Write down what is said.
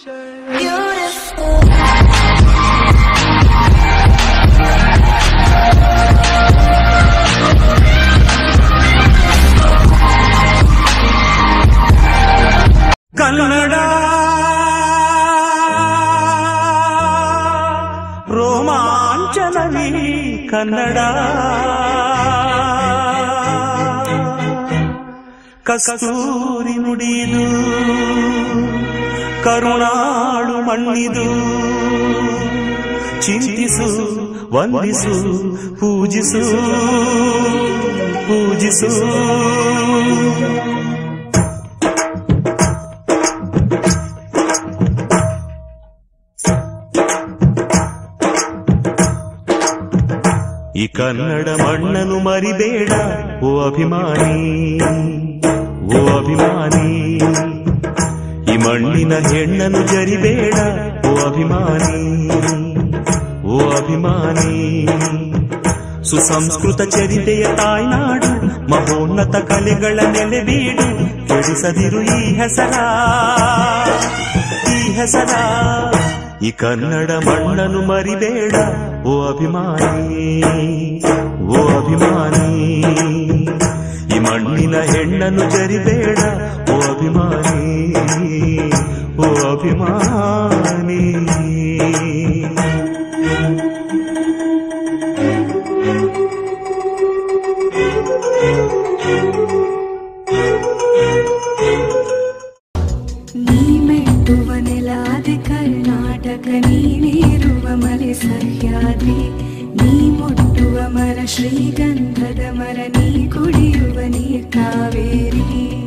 ಕನ್ನಡ ರೋಮಾಂಚನವಿ ಕನ್ನಡ ಕಸ್ತೂರಿ ನುಡಿದು ಕರುಣಾಳು ಮಣ್ಣಿದು ಚಿಂತಿಸು ವಂದಿಸು ಪೂಜಿಸು ಪೂಜಿಸು ಈ ಕನ್ನಡ ಮಣ್ಣನ್ನು ಮರಿಬೇಡ ಓ ಅಭಿಮಾನಿ, ಓ ಅಭಿಮಾನಿ. ಈ ಮಣ್ಣಿನ ಹೆಣ್ಣನ್ನು ಜರಿಬೇಡ ಓ ಅಭಿಮಾನಿ, ಓ ಅಭಿಮಾನಿ. ಸುಸಂಸ್ಕೃತ ಚರಿತೆಯ ತಾಯ್ನಾಡು, ಮಹೋನ್ನತ ಕಲೆಗಳ ನೆಲೆಬೀಡು. ಕೆಡಿಸದಿರು ಈ ಹೆಸರ, ಈ ಹೆಸರ. ಈ ಕನ್ನಡ ಮಣ್ಣನ್ನು ಮರಿಬೇಡ ಓ ಅಭಿಮಾನಿ, ಓ ಅಭಿಮಾನಿ. ಈ ಮಣ್ಣಿನ ಹೆಣ್ಣನ್ನು ಜರಿಬೇಡ ಓ ಅಭಿಮಾನಿ, ಓ ಅಭಿಮಾನಿ. ನೀ ಮೆಟ್ಟುವ ನೆಲಾದೆ ಕರ್ನಾಟಕ, ನೀನಿರುವ ಮಲೆ ಸಹ್ಯಾದ್ರಿ. ನೀ ಮುಟ್ಟುವ ಮರ ಶ್ರೀಗಂಧದ ಮರ, ನೀ ಕುಡಿಯುವ ನೀರ್ ಕಾವೇರಿ.